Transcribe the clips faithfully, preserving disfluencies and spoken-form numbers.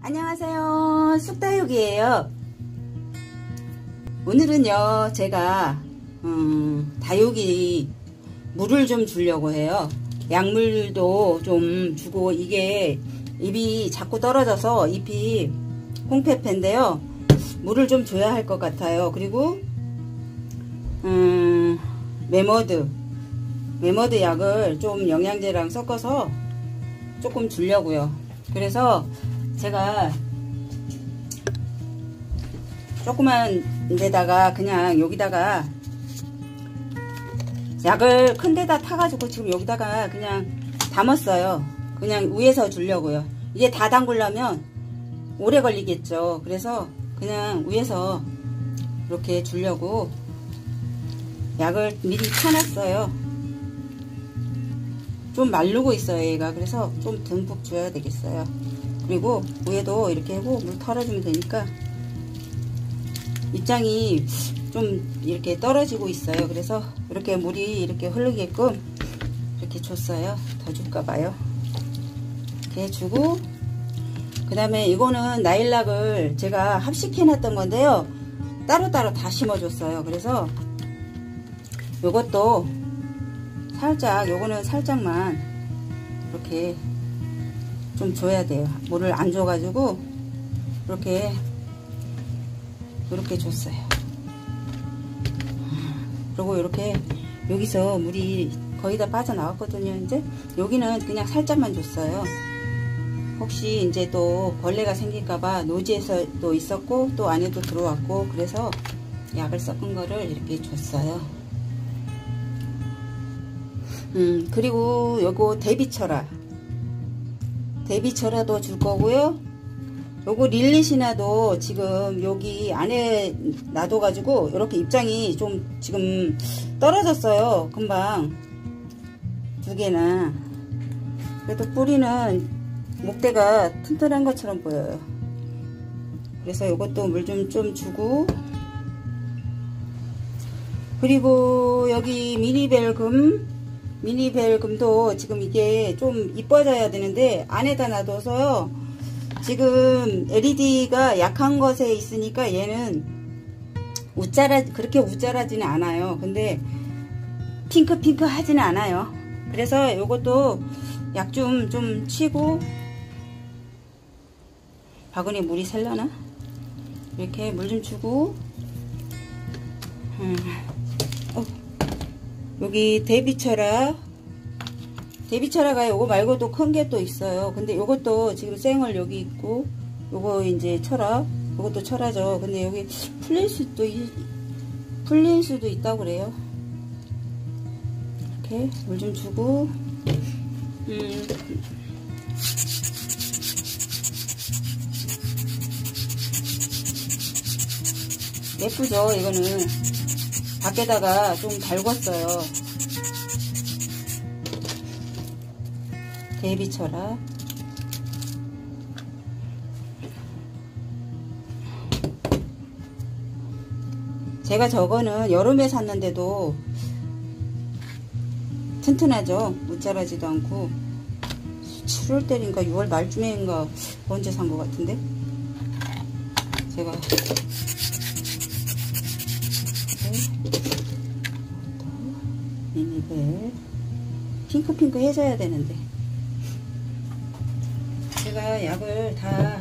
안녕하세요, 쑥다육이에요. 오늘은요 제가 음, 다육이 물을 좀 주려고 해요. 약물도 좀 주고, 이게 잎이 자꾸 떨어져서 잎이 홍페페인데요, 물을 좀 줘야 할 것 같아요. 그리고 음, 메머드 메머드 약을 좀 영양제랑 섞어서 조금 주려고요. 그래서 제가 조그만 데다가 그냥 여기다가 약을 큰 데다 타가지고 지금 여기다가 그냥 담았어요. 그냥 위에서 주려고요. 이게 다 담그려면 오래 걸리겠죠. 그래서 그냥 위에서 이렇게 주려고 약을 미리 타놨어요. 좀 마르고 있어요 얘가. 그래서 좀 듬뿍 줘야 되겠어요. 그리고 위에도 이렇게 하고 물 털어주면 되니까. 입장이 좀 이렇게 떨어지고 있어요. 그래서 이렇게 물이 이렇게 흐르게끔 이렇게 줬어요. 더 줄까봐요. 이렇게 주고, 그 다음에 이거는 나일락을 제가 합식해 놨던 건데요, 따로따로 다 심어줬어요. 그래서 요것도 살짝, 요거는 살짝만 이렇게 좀 줘야 돼요. 물을 안 줘가지고 이렇게 이렇게 줬어요. 그리고 이렇게 여기서 물이 거의 다 빠져나왔거든요. 이제 여기는 그냥 살짝만 줬어요. 혹시 이제 또 벌레가 생길까봐 노지에서도 있었고 또 안에도 들어왔고, 그래서 약을 섞은 거를 이렇게 줬어요. 음, 그리고 요거 데비철아 데비철아도 줄 거고요. 요거 릴리시나도 지금 여기 안에 놔둬가지고 이렇게 입장이 좀 지금 떨어졌어요. 금방 두 개나. 그래도 뿌리는 목대가 튼튼한 것처럼 보여요. 그래서 요것도 물 좀 좀 주고, 그리고 여기 미니벨금 미니벨금도 지금 이게 좀 이뻐져야 되는데 안에다 놔둬서요, 지금 엘이디가 약한 것에 있으니까 얘는 우짜라, 그렇게 우짜라지는 않아요. 근데 핑크핑크 하지는 않아요. 그래서 요것도 약 좀 좀 치고, 바구니에 물이 샜려나? 이렇게 물 좀 주고, 음. 어. 여기 데비철아 데비철아가 요거 말고도 큰 게 또 있어요. 근데 요것도 지금 생얼 여기 있고, 요거 이제 철아, 요것도 철아죠. 근데 여기 풀릴 수도 있, 풀릴 수도 있다고 그래요. 이렇게 물 좀 주고, 음. 예쁘죠 이거는. 밖에다가 좀 달궜어요. 데비철아. 제가 저거는 여름에 샀는데도 튼튼하죠. 무자라지도 않고. 칠월 달인가 유월 말쯤인가 언제 산 것 같은데 제가. 미니벨 핑크핑크 해줘야 되는데 제가 약을 다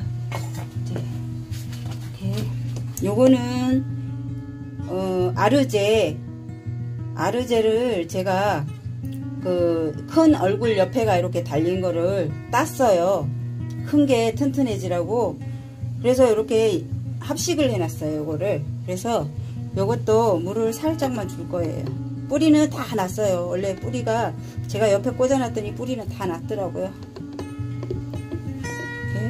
이렇게, 요거는 어, 아르제 아르제를 제가 그 큰 얼굴 옆에가 이렇게 달린 거를 땄어요. 큰 게 튼튼해지라고. 그래서 이렇게 합식을 해놨어요 요거를. 그래서 요것도 물을 살짝만 줄 거예요. 뿌리는 다 났어요. 원래 뿌리가 제가 옆에 꽂아놨더니 뿌리는 다 났더라고요. 이렇게.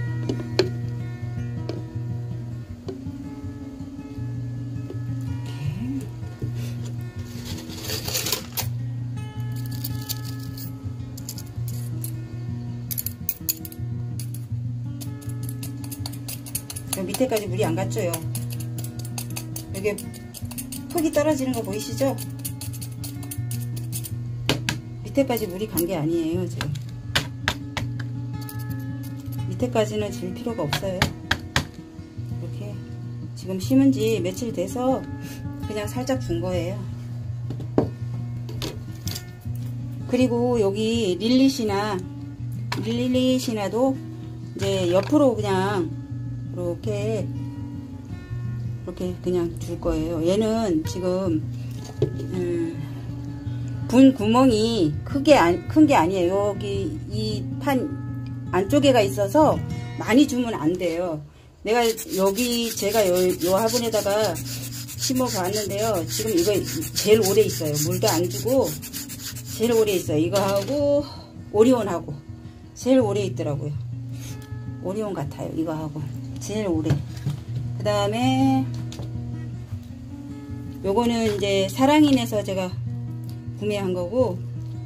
이렇게. 밑에까지 물이 안 갔죠. 여기 흙이 떨어지는 거 보이시죠? 밑에까지 물이 간 게 아니에요 지금. 밑에까지는 줄 필요가 없어요. 이렇게 지금 심은 지 며칠 돼서 그냥 살짝 준 거예요. 그리고 여기 릴리시나 릴리시나도 이제 옆으로 그냥 이렇게 이렇게 그냥 줄 거예요. 얘는 지금 음, 분 구멍이 크게 안, 큰 게 아니에요. 여기 이 판 안쪽에가 있어서 많이 주면 안 돼요. 내가 여기 제가 요, 요 화분에다가 심어 봤는데요. 지금 이거 제일 오래 있어요. 물도 안 주고 제일 오래 있어요. 이거하고 오리온하고 제일 오래 있더라고요. 오리온 같아요. 이거하고 제일 오래. 그 다음에 요거는 이제 사랑인에서 제가 구매한 거고,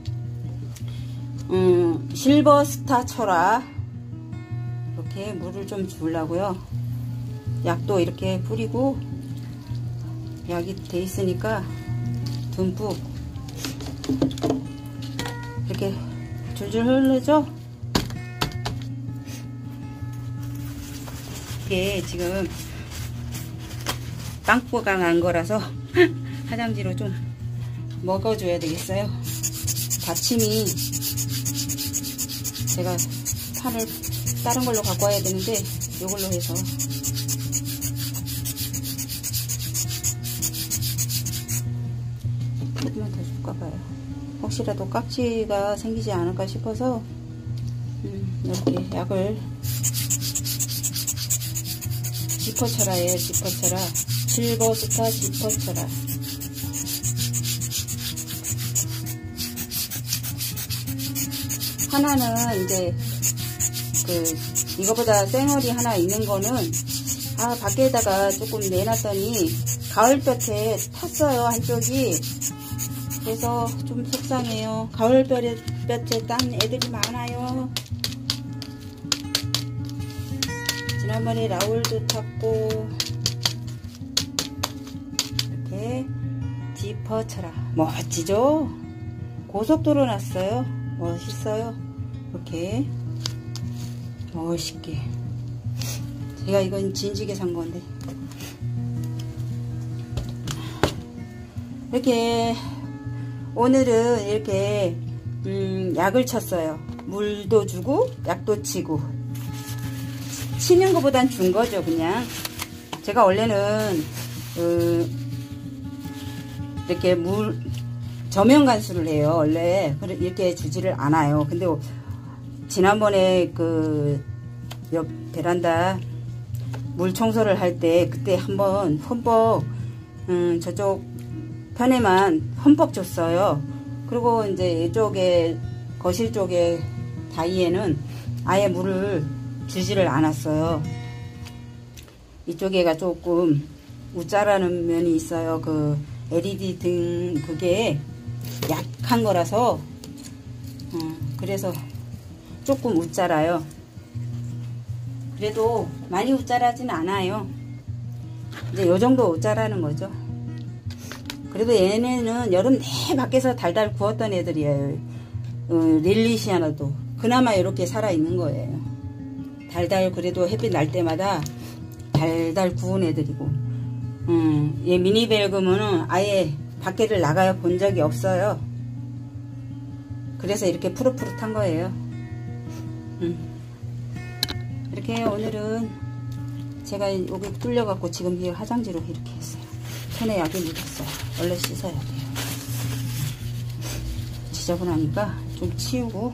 음, 실버스타 철화 이렇게 물을 좀 주려고요. 약도 이렇게 뿌리고 약이 돼 있으니까 듬뿍 이렇게 줄줄 흐르죠. 이게 지금 빵꾸가 난 거라서 화장지로 좀 먹어줘야 되겠어요. 받침이 제가 판을 다른 걸로 갖고 와야 되는데 이걸로 해서 조금만 더 줄까 봐요. 혹시라도 깍지가 생기지 않을까 싶어서 음, 이렇게 약을 지퍼철화예요. 지퍼철화 실버스타 지퍼철화. 하나는 이제 그 이거보다 쌩얼이 하나 있는 거는 아 밖에다가 조금 내놨더니 가을볕에 탔어요. 한쪽이. 그래서 좀 속상해요. 가을볕에 딴 애들이 많아요. 지난번에 라울도 탔고 이렇게 지퍼철화 멋지죠? 고속도로 났어요. 멋있어요. 이렇게 멋있게. 제가 이건 진지게 산 건데 이렇게 오늘은 이렇게 음, 약을 쳤어요. 물도 주고 약도 치고. 치는 것보단 준 거죠. 그냥 제가 원래는 그 이렇게 물 저면 간수를 해요. 원래 이렇게 주지를 않아요. 근데 지난번에 그 옆 베란다 물 청소를 할 때 그때 한번 흠뻑 음, 저쪽 편에만 흠뻑 줬어요. 그리고 이제 이쪽에 거실 쪽에 다이에는 아예 물을 주지를 않았어요. 이쪽에가 조금 우짜라는 면이 있어요. 그 엘이디 등 그게 약한 거라서 어, 그래서 조금 우짜라요. 그래도 많이 우짜라진 않아요. 이제 요 정도 우짜라는 거죠. 그래도 얘네는 여름 내 밖에서 달달 구웠던 애들이에요. 어, 릴리시아나도 그나마 이렇게 살아있는 거예요. 달달 그래도 햇빛 날 때마다 달달 구운 애들이고 음, 얘 미니벨금은 아예 밖에를 나가 본 적이 없어요. 그래서 이렇게 푸릇푸릇한 거예요. 음. 이렇게 오늘은 제가 여기 뚫려갖고 지금 이 화장지로 이렇게 했어요. 손에 약이 묻었어요. 얼른 씻어야 돼요. 지저분하니까 좀 치우고.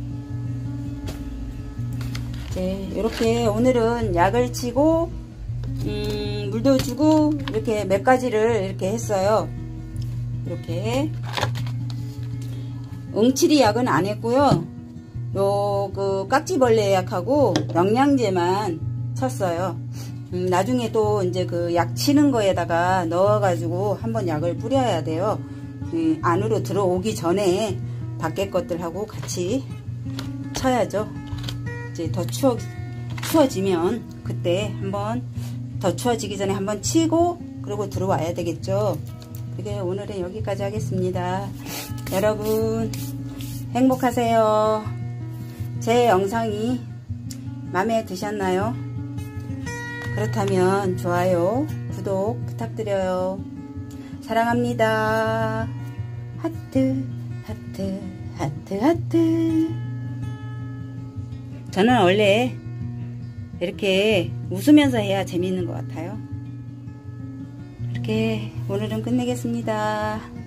네, 이렇게 오늘은 약을 치고 음, 물도 주고 이렇게 몇 가지를 이렇게 했어요. 이렇게 응치리 약은 안 했고요. 요 그 깍지벌레 약하고 영양제만 쳤어요. 음, 나중에 또 이제 그 약 치는 거에다가 넣어가지고 한번 약을 뿌려야 돼요. 음, 안으로 들어오기 전에 밖에 것들하고 같이 쳐야죠. 이제 더 추워, 추워지면 그때 한번 더 추워지기 전에 한번 치고 그리고 들어와야 되겠죠. 그게 오늘은 여기까지 하겠습니다. 여러분 행복하세요. 제 영상이 마음에 드셨나요? 그렇다면 좋아요, 구독 부탁드려요. 사랑합니다. 하트, 하트, 하트, 하트. 저는 원래 이렇게 웃으면서 해야 재미있는 것 같아요. 이렇게 오늘은 끝내겠습니다.